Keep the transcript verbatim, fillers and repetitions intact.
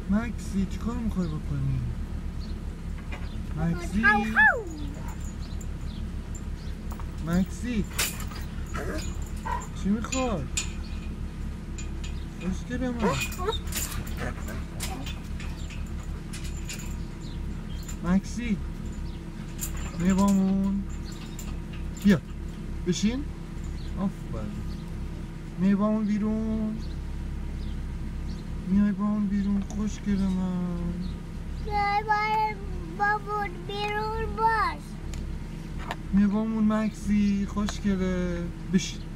مکسی چی کار میخوای بکنی؟ مکسی مکسی چی میخوای؟ خوشگله من مکسی میوامون بیا بشین آفرین میوامون بیرون میای بامون بیرون خوشگل من میای بامون بیرون باش میای بامون مکسی خوشگله بشین